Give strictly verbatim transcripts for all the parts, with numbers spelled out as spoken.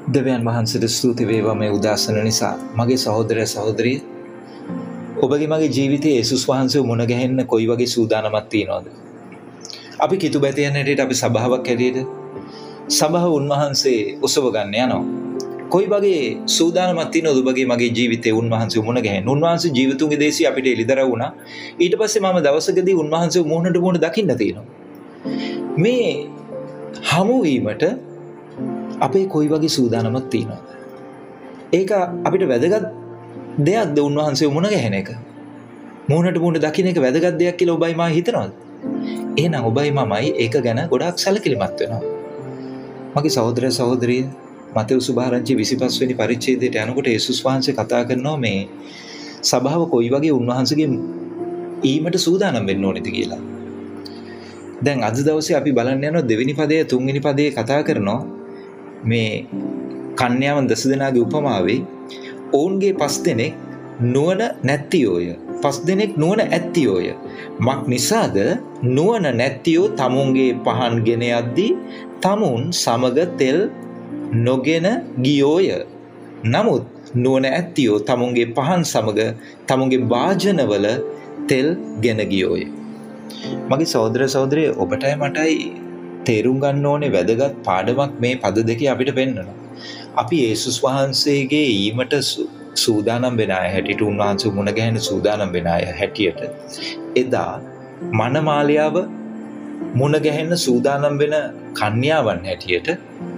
දෙවියන් වහන්සේට ස්තුති වේවා මේ උදාසන නිසා. මගේ සහෝදරය සහෝදරිය, ඔබගේ මගේ ජීවිතයේ යේසුස් වහන්සේව මුණ ගැහෙන්න කොයි වගේ සූදානමක් තියනවද? අපි කිතු බැතියන හැටියට අපි සභාවක් හැටියට සභාව උන්වහන්සේ උසව ගන්න යනවා. කොයි වගේ සූදානමක් තියනවද ඔබගේ මගේ ජීවිතයේ උන්වහන්සේව මුණ ගැහෙන්න? උන්වහන්සේ ජීවිතුන්ගේ දේශي අපිට එළිදරව් වුණා. ඊට පස්සේ මම දවසකදී උන්වහන්සේව මුහුණට මුහුණ දකින්න තියෙනවා. මේ හමු වීමට අපේ කොයි වගේ සූදානමක් තියෙනවද? ඒක අපිට වැදගත් දෙයක්ද උන්වහන්සේව මුණ ගැහෙන එක? මුහුණට මුහුණ දකින්න එක වැදගත් දෙයක් කියලා ඔබයි මා හිතනවද? එහෙනම් ඔබයි මමයි ඒක ගැන ගොඩාක් සැලකිලිමත් වෙනවා. මගේ සහෝදර සහෝදරිය, මතෙව් සුභාරංචි විසිපස් වෙනි පරිච්ඡේදයට යනකොට යේසුස් වහන්සේ කතා කරනවා මේ සභාව කොයි වගේ උන්වහන්සේගේ ඊමට සූදානම් වෙන්න ඕනේද කියලා. දැන් අද දවසේ අපි බලන්න යනවා දෙවෙනි පදයේ තුන්වෙනි පදයේ කතා කරනවා මේ කන්‍යාවන් දස දෙනාගේ උපමාවේ ඔවුන්ගේ පස් දෙනෙක් නුවණ නැත්තියෝය. පස් දෙනෙක් නුවණ ඇත්තියෝය. මක් නිසාද නුවණ නැත්තියෝ තමුන්ගේ පහන් ගෙන යද්දී තමුන් සමග තෙල් නොගෙන ගියෝය. නමුත් නුවණ ඇත්තියෝ තමුන්ගේ පහන් සමග තමුන්ගේ වාජනවල තෙල් ගෙන ගියෝය. මගේ සහෝදර සහෝදරිය, ඔබටයි මටයි තේරුම් ගන්න ඕනේ වැදගත් පාඩමක් මේ පද දෙකේ අපිට පෙන්වනවා. අපි යේසුස් වහන්සේගේ ඊමට සූදානම් වෙන අය හැටියට, උන්වහන්සේ මුණ ගැහෙන සූදානම් වෙන අය හැටියට එදා මනමාලයාව මුණ ගැහෙන්න සූදානම් වෙන කන්‍යාවන් හැටියට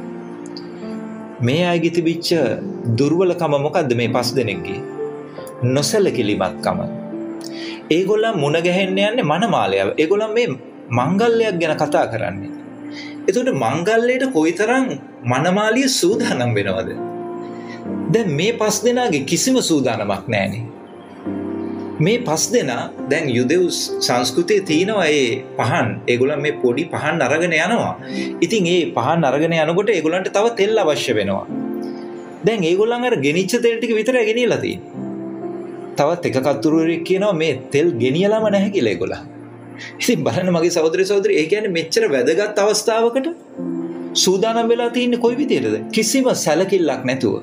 මේ අයගේ තිබිච්ච දුර්වලකම මොකද්ද? මේ පස් දෙනෙක්ගේ නොසැලකිලිමත්කම. ඒගොල්ලන් මුණ ගැහෙන්න යන්නේ මනමාලයාව. ඒගොල්ලන් මේ මංගල්‍යයක් ගැන කතා කරන්නේ. එතකොට මංගල්‍යයට කොයිතරම් මනමාලිය සූදානම් වෙනවද? දැන් මේ පස් දෙනාගේ කිසිම සූදානමක් නැහැනේ. මේ පස් දෙනා දැන් යුදෙව් සංස්කෘතියේ තියෙනවා ඒ පහන්. ඒගොල්ලන් මේ පොඩි පහන් අරගෙන යනවා. ඉතින් ඒ පහන් අරගෙන යනකොට ඒගොල්ලන්ට තව තෙල් අවශ්‍ය වෙනවා. දැන් ඒගොල්ලන් අර ගෙනිච්ච තෙල් ටික විතරයි ගෙනියලා තියෙන්නේ. තවත් එක කතුරුවෙක් කියනවා මේ තෙල් ගෙනියලාම නැහැ කියලා ඒගොල්ලන්. ඉතින් බලන්න මගේ සහෝදර සහෝදරි, ඒ කියන්නේ මෙච්චර වැදගත් අවස්ථාවකට සූදානම් වෙලා තින්නේ කොයි විදියටද? කිසිම සැලකිල්ලක් නැතුව.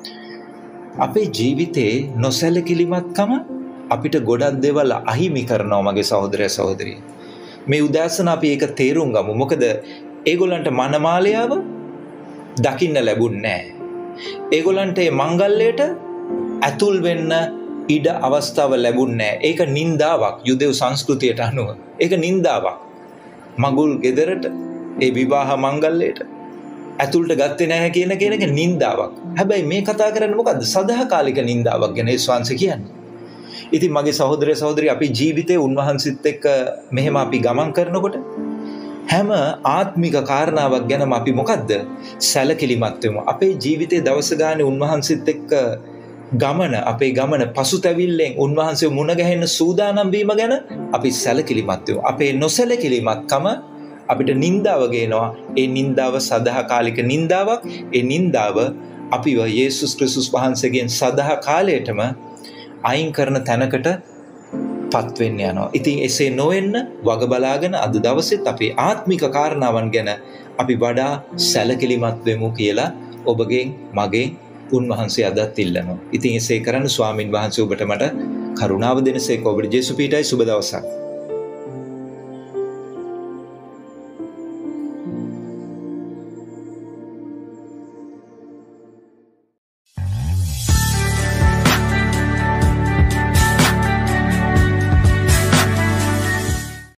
අපේ ජීවිතේ නොසැලකිලිමත්කම අපිට ගොඩක් දේවල් අහිමි කරනවා මගේ සහෝදර සහෝදරිය. මේ උදාසන අපි ඒක තේරුම් ගමු. මොකද ඒගොල්ලන්ට මනමාලයාව දකින්න ලැබුණේ නැහැ. ඒගොල්ලන්ට මේ මංගල්‍යයට ඇතුල් වෙන්න ඉඩ අවස්ථාව ලැබුණේ නැහැ. ඒක නින්දාවක් යුදෙව් සංස්කෘතියට අනුව. ඒක නින්දාවක්. මගුල් ගෙදරට ඒ විවාහ මංගල්‍යයට ඇතුළට ගත්තේ නැහැ කියන කෙනක නින්දාවක්. හැබැයි මේ කතා කරන්නේ මොකද්ද? සදාකාලික නින්දාවක් ගැන යේසුස් වහන්සේ කියන්නේ. ඉතින් මගේ සහෝදර සහෝදරිය, අපි ජීවිතේ උන්වහන්සේත් එක්ක මෙහෙම අපි ගමන් කරනකොට හැම ආත්මික කාරණාවක් ගැනම අපි මොකද්ද? සැලකිලිමත් වෙමු. අපේ ජීවිතේ දවස ගානේ උන්වහන්සේත් එක්ක ගමන, අපේ ගමන පසුතැවිල්ලෙන් උන්වහන්සේ මුණ ගැහෙන්න සූදානම් වීම ගැන අපි සැලකිලිමත් වෙමු. අපේ නොසැලකිලිමත්කම අපිට නින්දාව ගේනවා. ඒ නින්දාව සදාකාලික නින්දාවක්. ඒ නින්දාව අපිව යේසුස් ක්‍රිස්තුස් වහන්සේගෙන් සදාකාලයටම අයින් කරන තැනකට පත් වෙන්න යනවා. ඉතින් එසේ නොවෙන්න වග බලාගෙන අද දවසෙත් අපේ ආත්මික කාරණාවන් ගැන අපි වඩා සැලකිලිමත් වෙමු කියලා ඔබගෙන් මගෙන් උන්වහන්සේ අදත් ඉල්ලනවා. ඉතින් එසේ කරන්න ස්වාමින් වහන්සේ ඔබට මට කරුණාව දෙනසේක. ඔබට ජේසු පීඨයි. සුබ දවසක්.